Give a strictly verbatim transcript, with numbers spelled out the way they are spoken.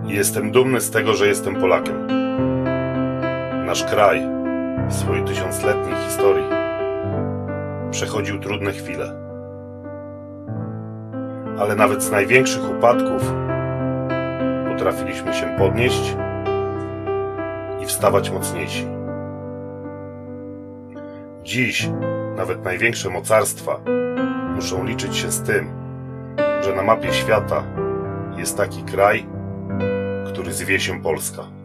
I jestem dumny z tego, że jestem Polakiem. Nasz kraj w swojej tysiącletniej historii przechodził trudne chwile. Ale nawet z największych upadków potrafiliśmy się podnieść i wstawać mocniejsi. Dziś nawet największe mocarstwa muszą liczyć się z tym, że na mapie świata jest taki kraj, który zwie się Polska.